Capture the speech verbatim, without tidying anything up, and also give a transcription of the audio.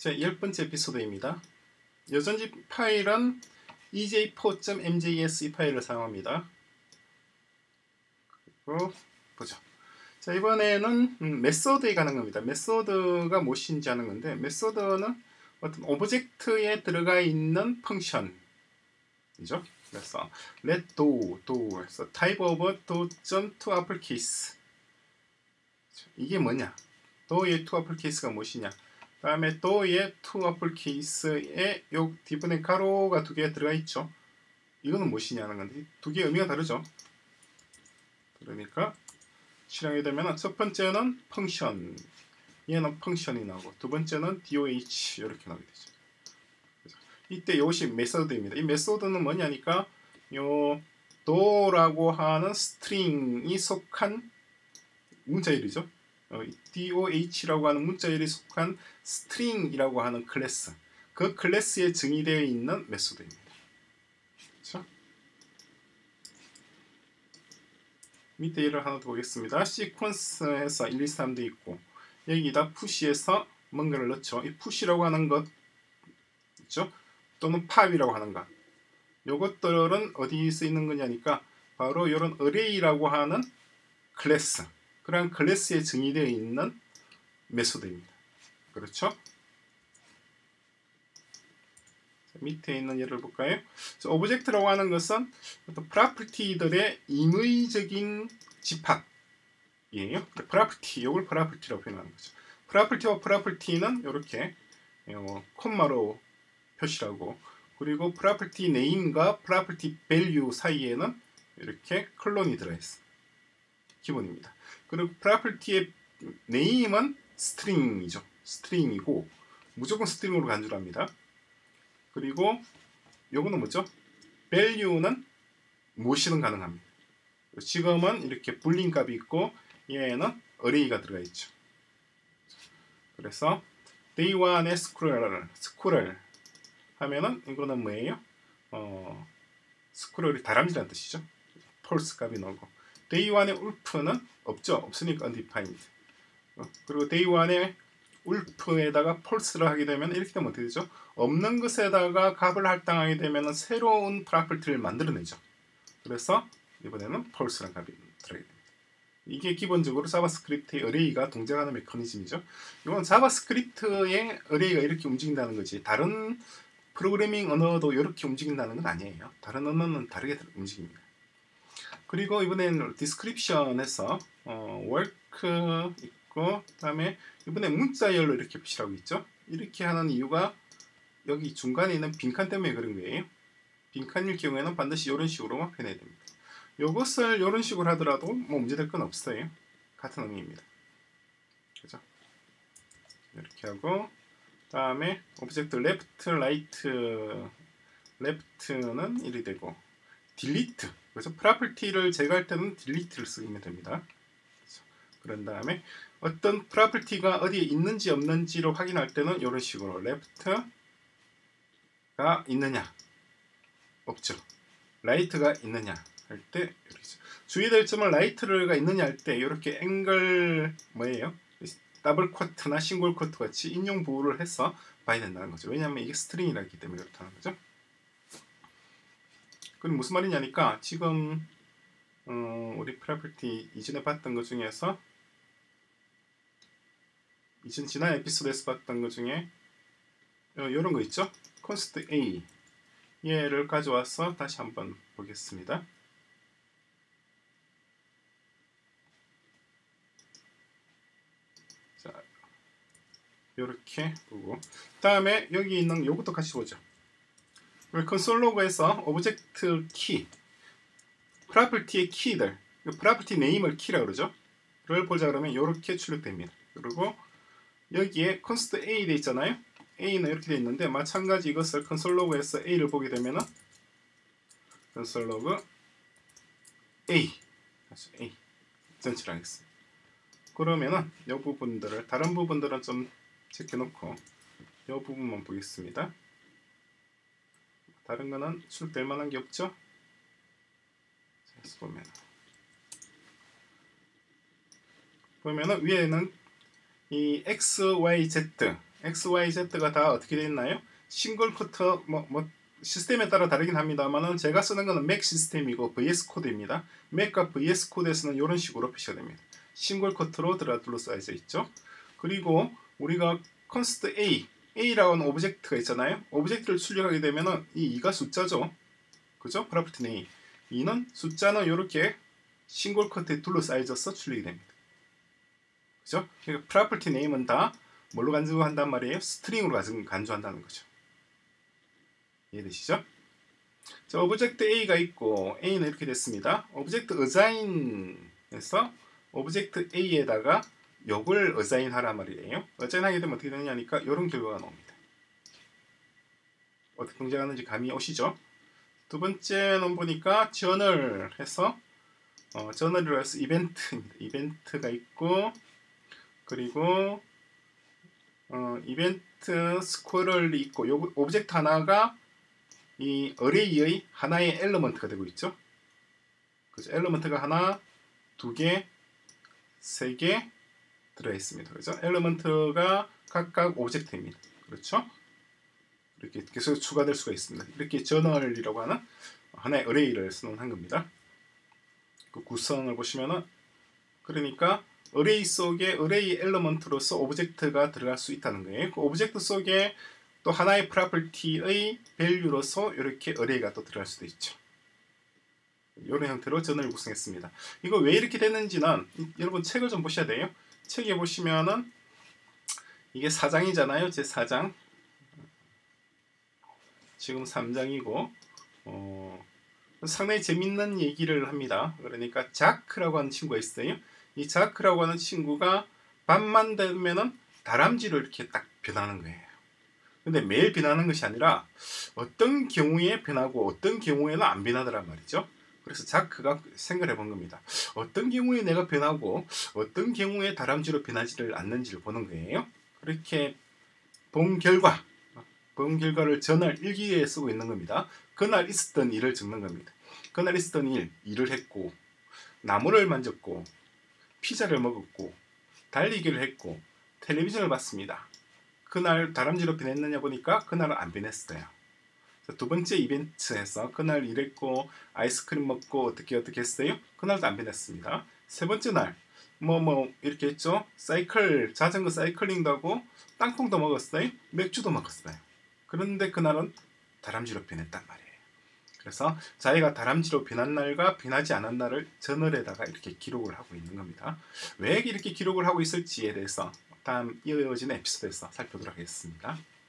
제 열 번째 에피소드입니다. 여전히 파일은 이제이 포 닷 엠제이에스 이 파일을 사용합니다. 그리고 보죠. 자, 이번에는 음, 메소드에 관한 겁니다. 메소드가 무엇인지 하는 건데, 메소드는 어떤 오브젝트에 들어가 있는 펑션이죠. 그래서 let do, do, 그래서 type of do to uppercase. 이게 뭐냐? do의 to uppercase가 무엇이냐? 그 다음에 do의 to uppercase에 요 뒷부분에 가로가 두 개 들어가 있죠. 이거는 무엇이냐 하는 건데, 두 개의 의미가 다르죠. 그러니까 실행이 되면 첫 번째는 펑션, 얘는 펑션이 나오고, 두 번째는 doh 이렇게 나오게 되죠. 그래서 이때 이것이 메소드입니다. 이 메소드는 뭐냐니까 요 do라고 하는 스트링이 속한 문자열이죠. 어, doh라고 하는 문자열이 속한 스트링이라고 하는 클래스, 그 클래스에 정의되어 있는 메소드입니다. 그렇죠? 밑에 예를 하나 더 보겠습니다. 시퀀스에서 일, 이, 삼도 있고, 여기다 푸시에서 뭔가를 넣죠. 이 푸시라고 하는 것 있죠? 또는 팝이라고 하는 것, 요것들은 어디에 쓰이는 거냐니까 바로 이런 어레이라고 하는 클래스, 그러한 클래스에 정의되어 있는 메소드입니다. 그렇죠? 밑에 있는 예를 볼까요? 오브젝트라고 하는 것은 어떤 프로퍼티들의 임의적인 집합이에요. 프로퍼티, 이걸 프로퍼티라고 표현하는 거죠. 프로퍼티와 프로퍼티는 이렇게 어, 콤마로 표시하고, 그리고 프로퍼티 네임과 프로퍼티 밸류 사이에는 이렇게 콜론이 들어있어요. 기본입니다. 그리고 프로퍼티의 네임은 스트링이죠. 스트링이고 무조건 스트링으로 간주를 합니다. 그리고 요거는 뭐죠? value는 무엇이든 가능합니다. 지금은 이렇게 불린 값이 있고, 얘는 array가 들어가 있죠. 그래서 day one의 squirrel, squirrel 하면은 이거는 뭐예요? 어, squirrel이 다람쥐라는 뜻이죠. false 값이 나오고, day one의 wolf는 없죠. 없으니까 undefined. 어, 그리고 day one의 울프에다가 폴스를 하게 되면 이렇게 되면 어떻게 되죠? 없는 것에다가 값을 할당하게 되면 새로운 프로퍼티를 만들어내죠. 그래서 이번에는 폴스라는 값이 들어가게 됩니다. 이게 기본적으로 자바스크립트의 어레이가 동작하는 메커니즘이죠. 이건 자바스크립트의 어레이가 이렇게 움직인다는 거지, 다른 프로그래밍 언어도 이렇게 움직인다는 건 아니에요. 다른 언어는 다르게 움직입니다. 그리고 이번에는 디스크립션에서 어, work 있고, 그 다음에 이번에 문자열로 이렇게 표시하고 있죠. 이렇게 하는 이유가 여기 중간에 있는 빈칸 때문에 그런 거예요. 빈칸일 경우에는 반드시 이런 식으로 표현해야 됩니다. 이것을 이런 식으로 하더라도 뭐 문제될 건 없어요. 같은 의미입니다. 그죠? 이렇게 하고, 다음에 오브젝트 left, right, left는 일이 되고, delete, 그래서 프로퍼티를 제거할 때는 delete를 쓰면 됩니다. 그런 다음에 어떤 프로퍼티가 어디에 있는지 없는지를 확인할 때는 이런 식으로 left가 있느냐, 없죠. right가 있느냐 할 때 이렇게 주의될 점은 right가 있느냐 할 때 이렇게 앵글 뭐예요? 더블 쿼트나 싱글 쿼트 같이 인용 부호를 해서 봐야 된다는 거죠. 왜냐하면 이게 스트링이라기 때문에 그렇다는 거죠. 그럼 무슨 말이냐니까 지금 어, 우리 프로퍼티 이전에 봤던 것 중에서 이전 지난 에피소드에서 봤던 것 중에 이런 거 있죠? const a 얘를 가져와서 다시 한번 보겠습니다. 자, 이렇게 보고, 다음에 여기 있는 요것도 같이 보죠. 우리 컨솔 로그에서 오브젝트 키, 프로퍼티의 키들, 프로퍼티 네임을 키라고 그러죠. 를 보자 그러면 이렇게 출력됩니다. 그리고 여기에 const a 돼 있잖아요. a는 이렇게 돼 있는데, 마찬가지 이것을 컨솔 로그에서 a를 보게 되면은 컨솔 로그 a, a 전치를 하겠습니다. 그러면은 이 부분들을, 다른 부분들은 좀 제껴놓고 이 부분만 보겠습니다. 다른 거는 출력될 만한 게 없죠. 자, 보면 보면은 위에는 이 x, y, z X, Y, Z가 다 어떻게 되어 있나요? 싱글 커터 뭐, 뭐 시스템에 따라 다르긴 합니다만은 제가 쓰는 거는 맥 시스템이고 브이에스 코드입니다. 맥과 브이에스 코드에서는 이런 식으로 표시가 됩니다. 싱글 커트로 들어 둘러싸여져 있죠. 그리고 우리가 컨스트 A, A라고 하는 오브젝트가 있잖아요. 오브젝트를 출력하게 되면은 이 이가 숫자죠. 그죠? 프로퍼티 네임. 이는 숫자는 이렇게 싱글 커트에 둘러싸여져서 출력이 됩니다. 그죠? 그러니까 프로퍼티 네임은 다 뭘로 간주한단 말이에요? 스트링으로 간주한다는 거죠. 이해되시죠? 자, 오브젝트 A가 있고 A는 이렇게 됐습니다. 오브젝트 어사인에서 오브젝트 A에다가 요걸 어사인 하란 말이에요. 어사인 하게 되면 어떻게 되느냐니까 이런 결과가 나옵니다. 어떻게 동작하는지 감이 오시죠? 두 번째는 보니까 저널 해서 어, 저널이라고 해서 이벤트입니다. 이벤트가 있고 그리고 어, 이벤트 스쿼럴이 있고 요 오브젝트 하나가 이 어레이의 하나의 엘리먼트가 되고 있죠. 그죠? 엘리먼트가 하나, 두 개, 세 개 들어 있습니다. 그죠? 엘리먼트가 각각 오브젝트입니다. 그렇죠? 이렇게 계속 추가될 수가 있습니다. 이렇게 저널이라고 하는 하나의 어레이를 선언한 겁니다. 그 구성을 보시면은 그러니까 어레이 속에 어레이 엘리먼트로서 오브젝트가 들어갈 수 있다는 거예요. 그 오브젝트 속에 또 하나의 프로퍼티의 밸류로서 이렇게 어레이가 또 들어갈 수도 있죠. 이런 형태로 저널을 구성했습니다. 이거 왜 이렇게 됐는지는 여러분 책을 좀 보셔야 돼요. 책에 보시면은 이게 사 장이잖아요. 제 사 장. 지금 삼 장이고 어, 상당히 재밌는 얘기를 합니다. 그러니까 자크라고 하는 친구가 있어요. 이 자크라고 하는 친구가 밤만 되면은 다람쥐로 이렇게 딱 변하는 거예요. 근데 매일 변하는 것이 아니라 어떤 경우에 변하고 어떤 경우에는 안 변하더란 말이죠. 그래서 자크가 생각을 해본 겁니다. 어떤 경우에 내가 변하고 어떤 경우에 다람쥐로 변하지를 않는지를 보는 거예요. 그렇게 본 결과 본 결과를 전날 일기에 쓰고 있는 겁니다. 그날 있었던 일을 적는 겁니다. 그날 있었던 일, 일을 했고 나무를 만졌고 피자를 먹었고 달리기를 했고 텔레비전을 봤습니다. 그날 다람쥐로 변했느냐 보니까 그날은 안 변했어요. 두 번째 이벤트에서 그날 일했고 아이스크림 먹고 어떻게 어떻게 했어요? 그날도 안 변했습니다. 세 번째 날 뭐뭐 뭐 이렇게 했죠. 사이클 자전거 사이클링도 하고 땅콩도 먹었어요. 맥주도 먹었어요. 그런데 그날은 다람쥐로 변했단 말이에요. 그래서 자기가 다람쥐로 변한 날과 변하지 않은 날을 저널에다가 이렇게 기록을 하고 있는 겁니다. 왜 이렇게 기록을 하고 있을지에 대해서 다음 이어지는 에피소드에서 살펴보도록 하겠습니다.